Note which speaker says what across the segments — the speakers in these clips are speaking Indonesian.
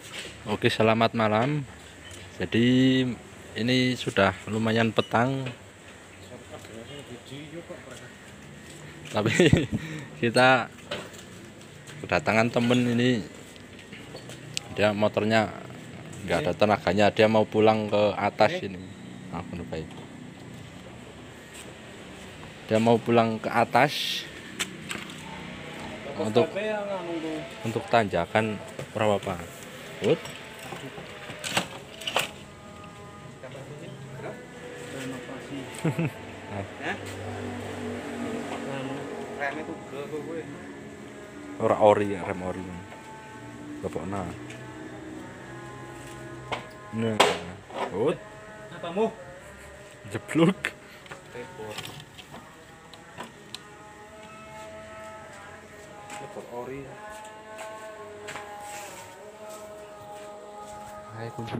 Speaker 1: Oke, selamat malam. Jadi ini sudah lumayan petang, tapi kita kedatangan temen ini. Dia motornya nggak ada tenaganya, dia mau pulang ke atas ini. Baik. Dia mau pulang ke atas untuk tanjakan berapa Pak? Wood? Ora ori, rem ori. Bapakna. Nah, Wood
Speaker 2: Apamu?
Speaker 1: jeblok.
Speaker 2: Ori.
Speaker 1: Hai kunci.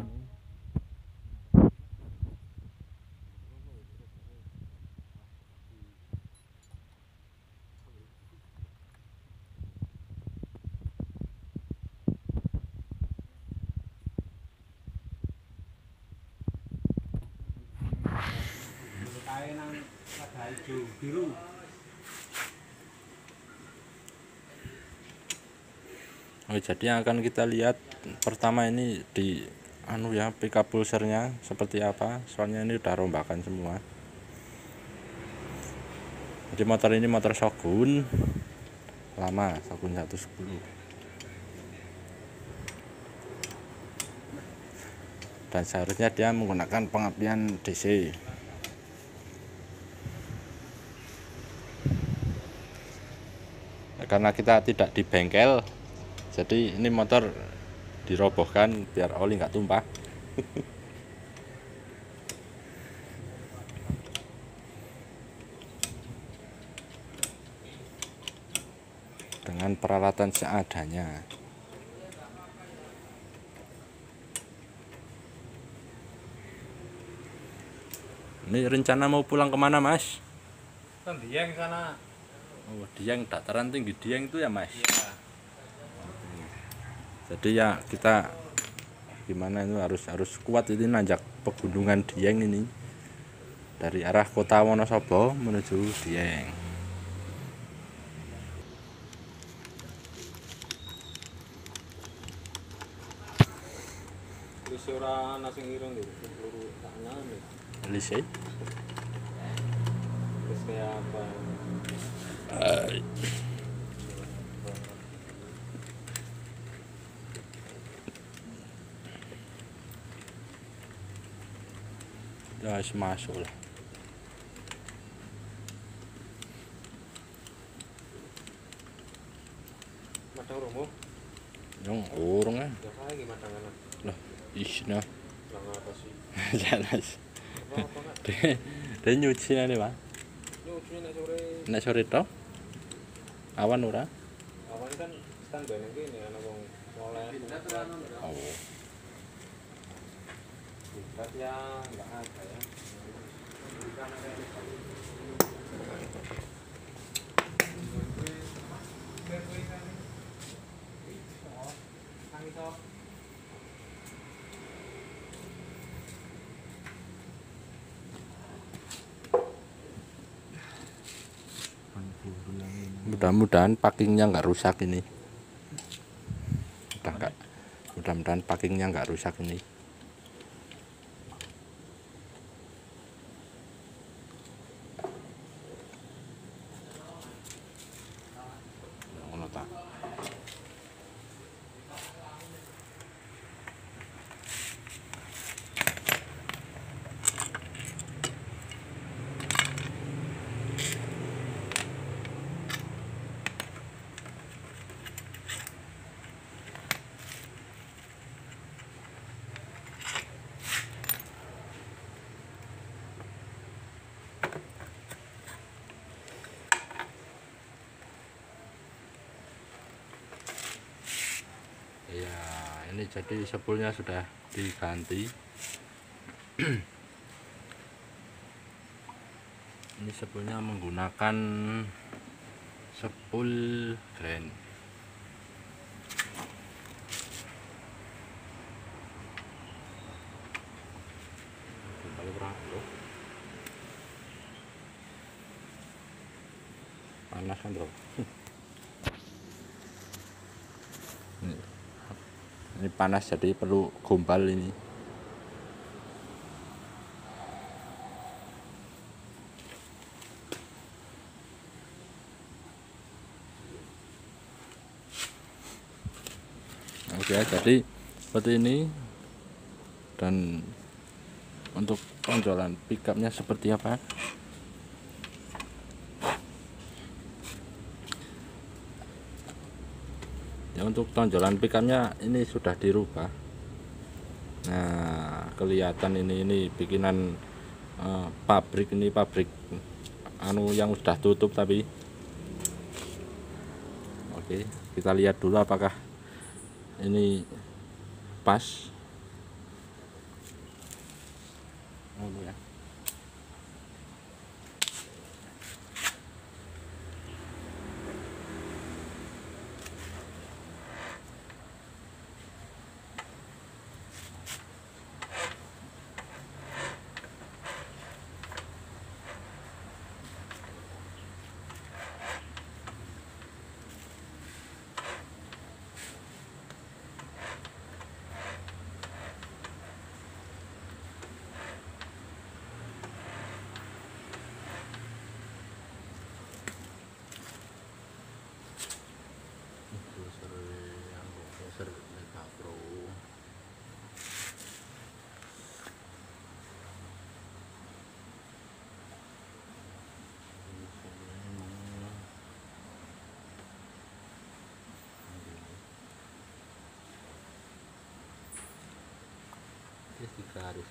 Speaker 2: Kae nang Lada Ijo biru.
Speaker 1: Oh, jadi yang akan kita lihat pertama ini di pickup pulsernya seperti apa. Soalnya ini udah rombakan semua. Jadi motor ini motor Shogun lama, Shogun 110. Dan seharusnya dia menggunakan pengapian DC. Karena kita tidak di bengkel, jadi ini motor dirobohkan biar oli nggak tumpah. Dengan peralatan seadanya. Ini rencana mau pulang kemana Mas?
Speaker 2: Kan Dieng sana.
Speaker 1: Oh, Dieng, dataran tinggi Dieng itu ya Mas?
Speaker 2: Iya.
Speaker 1: Jadi ya kita gimana itu harus kuat ini nanjak pegunungan Dieng ini dari arah kota Wonosobo menuju Dieng.
Speaker 2: Wis ora ana sing ireng lho, peluru kanan.
Speaker 1: Lise.
Speaker 2: Wis kayak apa?
Speaker 1: Ya masuk lah.
Speaker 2: Madang romo.
Speaker 1: Yang urung
Speaker 2: Ya kae iki madangan.
Speaker 1: lah isna.
Speaker 2: Lah apa sih?
Speaker 1: Jalas.
Speaker 2: Apa enggak?
Speaker 1: Dia nyuci nih Pak.
Speaker 2: Nyuci nek sore.
Speaker 1: Nek sore tok. Awan ora?
Speaker 2: Awan kan standby nang kene ana wong oleh.
Speaker 1: Oh.
Speaker 2: Bukat ya enggak ada ya.
Speaker 1: Mudah-mudahan packingnya nggak rusak ini. Mudah-mudahan packingnya nggak rusak ini. Ngono ta. Ya, ini jadi sepulnya sudah diganti. Ini sepulnya menggunakan sepul grand. panas kan bro. Ini panas jadi perlu gombal ini. Oke, jadi seperti ini. Dan untuk tonjolan pickupnya seperti apa? Ya, untuk tonjolan pickupnya ini sudah dirubah. Nah, kelihatan ini bikinan pabrik, ini pabrik anu yang sudah tutup tapi. Oke, kita lihat dulu apakah ini pas. Ya. Harus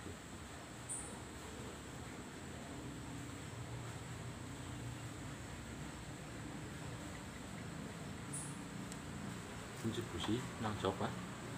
Speaker 1: kontribusi nang coba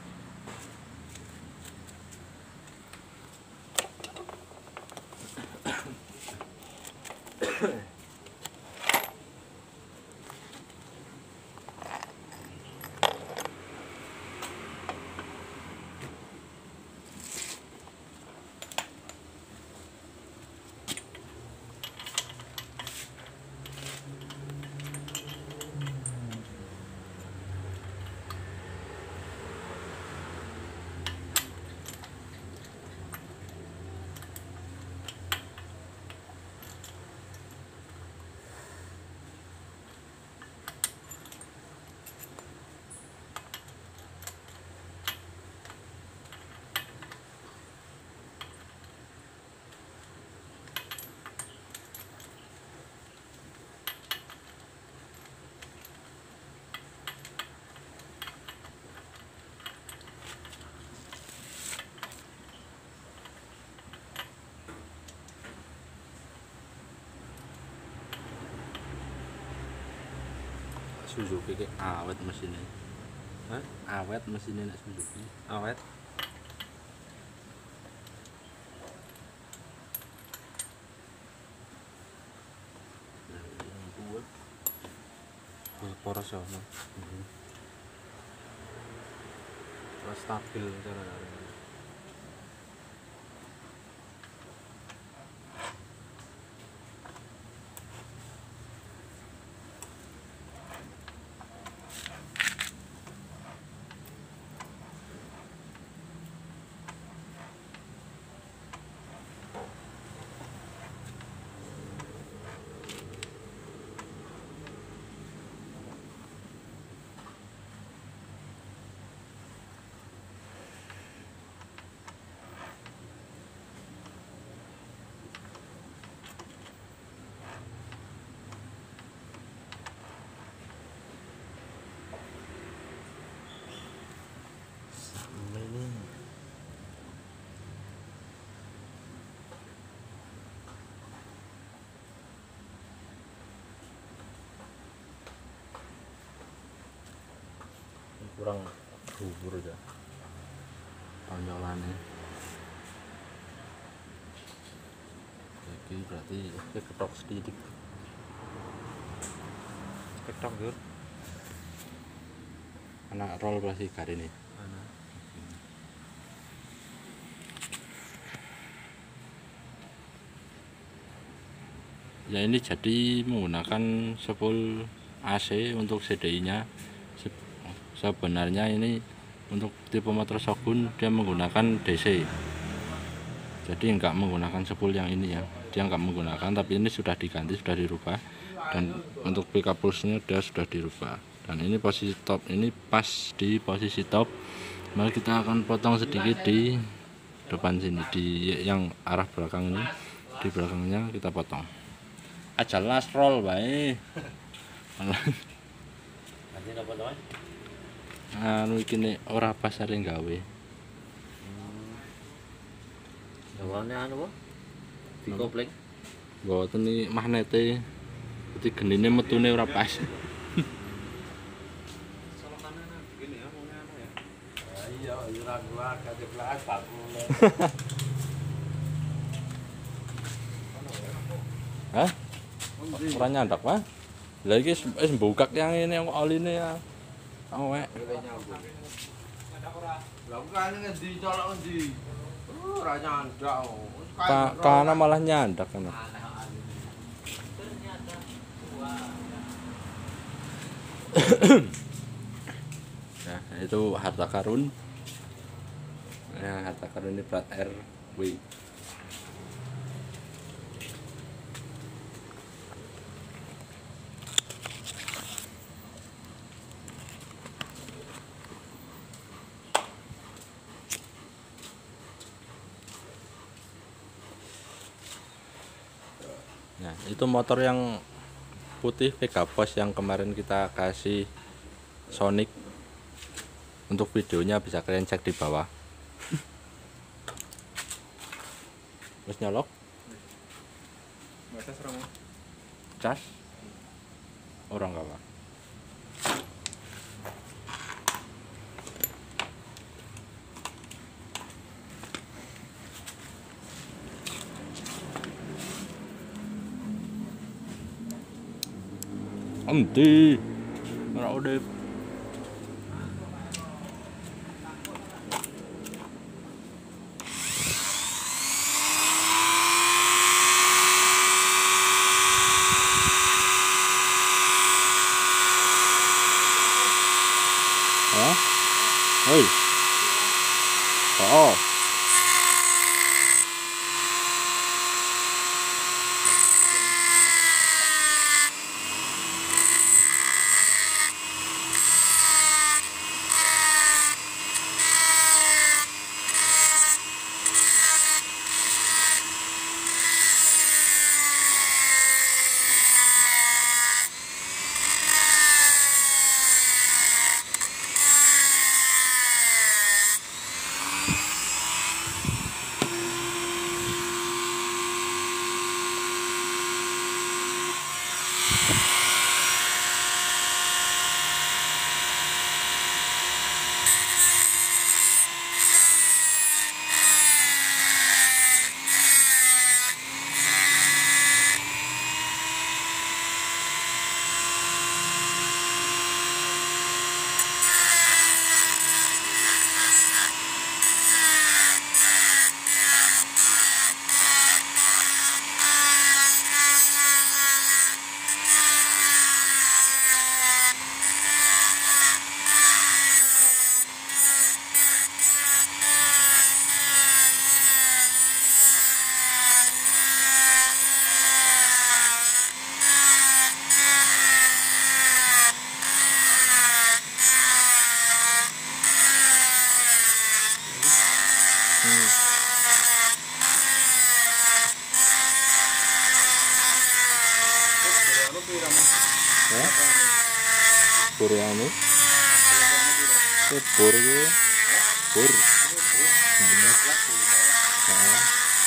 Speaker 1: Suzuki awet mesinnya. Awet mesinnya nek Suzuki. Awet. Poros ya. Stabil cara. Kurang bubur aja tonjolannya. Oke, berarti ketok sedikit, ketok gur anak roll plastik hari ini. Ya ini jadi menggunakan spool AC untuk CDI nya. Sebenarnya ini untuk tipe motor Shogun dia menggunakan DC, jadi enggak menggunakan spool yang ini ya, dia enggak menggunakan, tapi ini sudah diganti, sudah dirubah, dan untuk pickup pulse-nya dia sudah dirubah. Dan ini posisi top, ini pas di posisi top. Mari kita akan potong sedikit di depan sini, di yang arah belakang ini, di belakangnya kita potong aja las roll bae. Anu iki nek ora pas areng gawe.
Speaker 3: Gawane anu apa? Dikopling.
Speaker 1: Mboten iki magnete. Dadi genine metune ora pas.
Speaker 2: Solokannya begini ya, maunya anu ya. Iya, ora keluarga jelas bakul.
Speaker 1: Hah? Ora nyandak, Pak. Lah iki wis mbukak yang ini oline ya. Awek.
Speaker 2: Lah bukan ngendi colok ngendi. Ora nyandak.
Speaker 1: Kana malah nyandak kan. Nah, itu harta karun. Nah, harta karun ini plat RW. Nah, itu motor yang putih Vegapos yang kemarin kita kasih Sonic. Untuk videonya bisa kalian cek di bawah. Terus nyolok
Speaker 2: Batas orang.
Speaker 1: cas orang kawan. Endi ora udah. Hah? Hei. Oh. Bur anu. Bur iki. Bur. Heeh.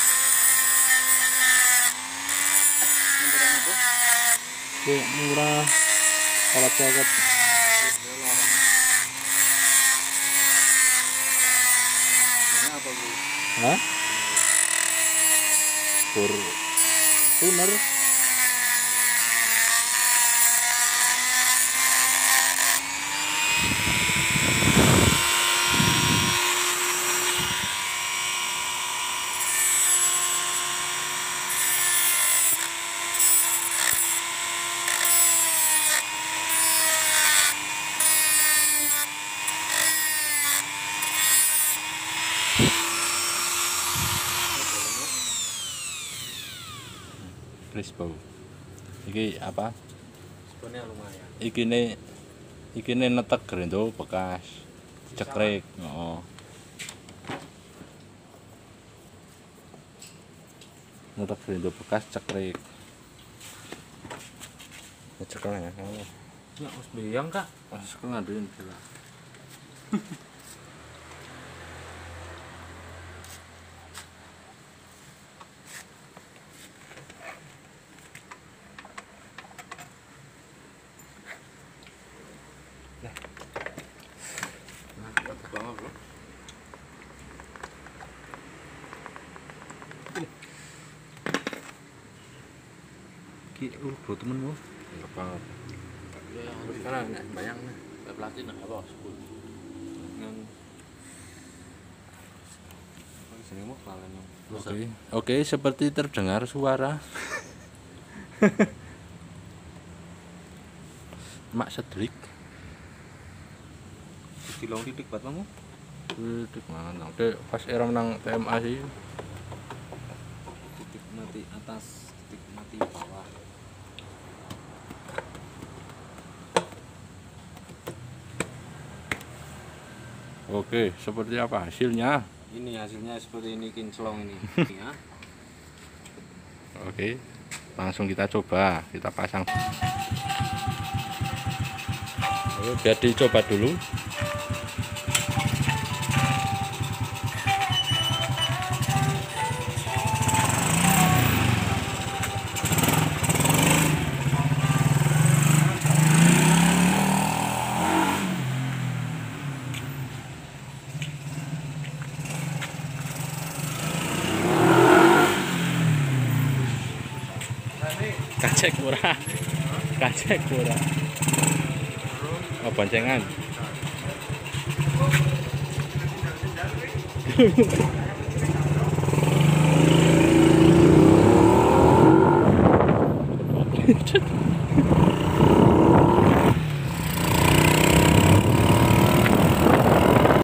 Speaker 1: Murah. Kalau ceket. Hah? Bur tuner. Crispo. Iki apa?
Speaker 3: Sebenarnya lumayan.
Speaker 1: Iki ne netek grendo bekas cekrek. Heeh. Netek grendo bekas cekrek. Cekel ya.
Speaker 3: Ya wis beyang Kak.
Speaker 1: Cekel ngaduin bila.
Speaker 2: Banget, Bro.
Speaker 3: Ki bro temenmu.
Speaker 1: Enggak banget.
Speaker 3: Sekarang bayang nih. Kayak pelatih nah apa? Sepul. Yang sini mau kalian.
Speaker 1: Oke, seperti terdengar suara mak sedrik.
Speaker 3: Dilong titik buat kamu.
Speaker 1: Titik mana? Oke, pas era menang TMA sih.
Speaker 3: Titik mati atas, titik mati bawah.
Speaker 1: Oke, seperti apa hasilnya?
Speaker 3: Ini hasilnya seperti ini kinclong ini. Ya.
Speaker 1: Oke, langsung kita coba, kita pasang. Oke, biar dicoba dulu. Kacek murah. Kacek murah. Oh, boncengan.